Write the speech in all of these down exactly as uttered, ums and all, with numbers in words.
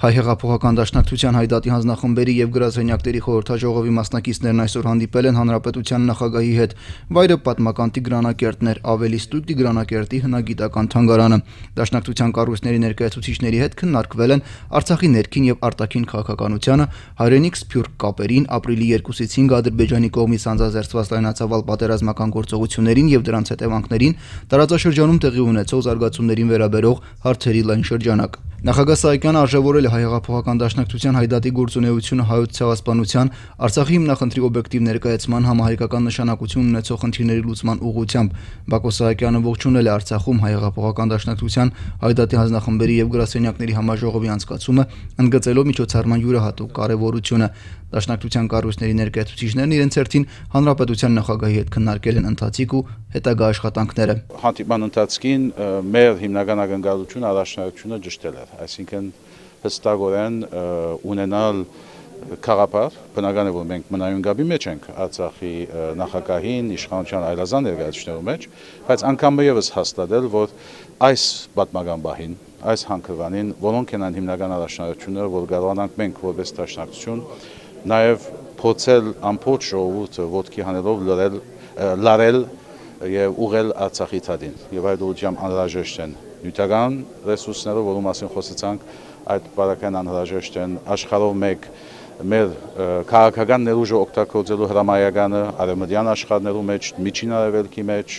Հայ հեղափոխական դաշնակցության Հայդատի հանձնախմբերի եւ գրասենյակների խորհրդաժողովի մասնակիցներն այսօր հանդիպել են հանրապետության նախագահի հետ։ Վայրը պատմական Տիգրանակերտն էր, ավելի ստույգ Տիգրանակերտի հնագիտական թանգարանը։ Դաշնակցության կառույցների ներկայացուցիչների հետ քննարկվել են Արցախի ներքին եւ արտաքին քաղաքականությունը, հայրենիք սփյուռք կապերին, ապրիլի երկուսից հինգ Ադրբեջանի կողմից անձազերծված լայնածավալ պատերազմական գործողություններին եւ դրանց հետևանքներին, տարածաշրջանում տեղի ունեցող զարգացումներին վերաբերող հարցերի լայն շրջանակ։ Նախագահ Սահակյանը արժևորել է Հայ հեղափոխական դաշնակցության Հայդատի գործունեությունը հայոց ցեղասպանության, Արցախի հիմնախնդրի օբյեկտիվ ներկայացման, համահայկական նշանակություն ունեցող խնդիրների լուծման ուղղությամբ։ Բակո Սահակյանը ողջունել է Արցախում Հայ հեղափոխական դաշնակցության Հայդատի հանձնախմբերի եւ գրասենյակների համաժողովի անցկացումը, ընդգծելով միջոցառման յուրահատուկ կարեւորությունը։ Դաշնակցության կառույցների ներկայացուցիչներն իրենց հերթին հանրապետության նախագահի հետ քննարկել են ընթացիկ ու հետագա աշխատանքները։ Հանդիպման ընթացքին մեր հիմնական ակնկալությունը առաջնահերթությունը ճշտել է, այսինքն հստակորեն ունենալ քաղաքապար, բնական է, որ մենք մնայուն գաբի մեջ ենք Արցախի նախագահին, իշխանության այլազան ներկայացուցիչների մեջ, բայց անգամ եւս հաստատել, որ այս պատմական բահին, այս հանքավանին, որոնք են հիմնական առաջնահերթությունները, որ կարողանանք մենք որպես դաշնակցություն նաև փորձել ամբողջ ժողովուրդը ոտքի հանելով լրել, լարել եւ ուղղել Արցախի ցածին եւ այդ ուղղությամբ անհրաժեշտ են նյութական ռեսուրսները, որոնց մասին խոսեցանք, այդ բարակային անհրաժեշտ են աշխարհով մեկ մեր քաղաքական ներուժը օգտագործելու հրամայականը արևմտյան աշխարհներու մեջ, միջին արևելքի մեջ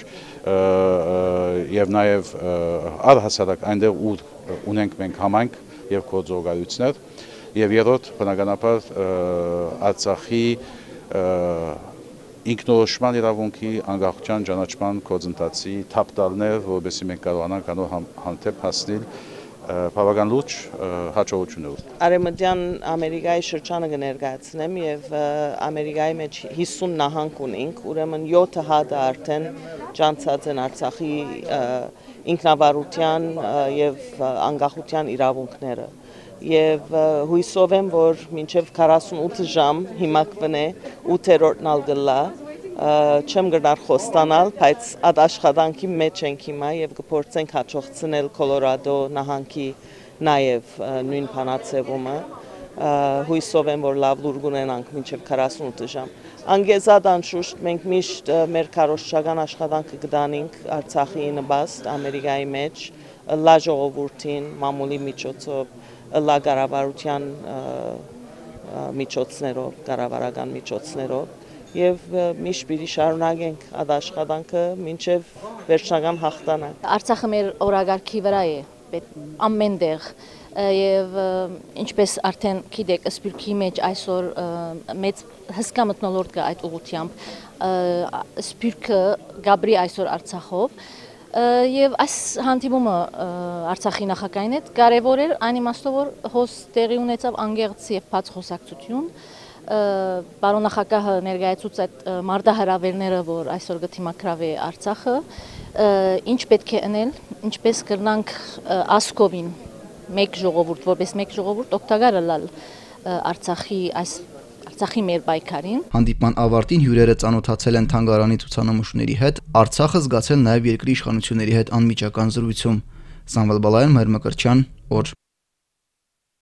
եւ նաեւ առհասարակ այնտեղ où ունենք մենք համայնք եւ գործողություններ եւ երրորդ բնականաբար Արցախի ինքնորոշման իրավունքի անկախության ճանաչման գործընթացի թափտալներ, որովհետեւ մենք կարողանանք անոր հանդեպ հասնել բավական լուրջ հաջողություններով։ Արևմտյան Ամերիկայի շրջանը կներկայացնեմ եւ Ամերիկայի մեջ հիսուն նահանգ ունենք, ուրեմն յոթ հատը արդեն ճանաչած են Արցախի ինքնավարության եւ անկախության իրավունքները։ Եվ հույսով եմ, որ մինչև քառասունութ ժամ հիմա կվնե ութերորդն ալ գլա չեմ գնար խոստանալ, բայց այդ աշխատանքի մեջ ենք հիմա եւ կփորձենք հաջողցնել Կոլորադո նահանգի նաեւ նույն բանացեվումը հույսով եմ, որ լավ լուր կունենանք մինչև քառասունութ ժամ։ Անգեզად անշուշտ մենք միշտ մեր քարոզչական աշխատանքը կդանենք Արցախի նպաստ Ամերիկայի մեջ լա ժողովրդին մամուլի միջոցով լա կառավարության միջոցներով, կառավարական միջոցներով եւ միշտ պիտի շարունակենք այդ աշխատանքը մինչեւ վերջնական հաղթանակ։ Արցախը մեր օրագարկի վրա է ամեն տեղ եւ ինչպես արդեն գիտեք, Սփյուռքի մեջ այսօր մեծ հսկա մթնոլորտ կա այդ ուղղությամբ։ Սփյուռքը գաբրի այսօր Արցախով Եվ այս հանդիպումը Արցախի նախագահին հետ կարևոր էր այն իմաստով, որ հոս տեղի ունեցավ անկեղծ եւ բաց խոսակցություն, պարոն նախագահը ներկայացուց այդ մարտահրավերները, որ այսօր գտիմակրավ է Արցախը, ինչ պետք է անել, ինչպես կրնանք ասկովին մեկ ժողովուրդ, որպես մեկ ժողովուրդ օգտակար լալ Արցախի այս Արցախի մեր պայքարին։ Հանդիպման ավարտին հյուրերը ծանոթացել են թանգարանի ցուցանմուշների հետ, Արցախը զգացել նաև երկրի իշխանությունների հետ անմիջական զրույցում։ Սամվել Բալայան, Մհեր Մկրտչյան, օր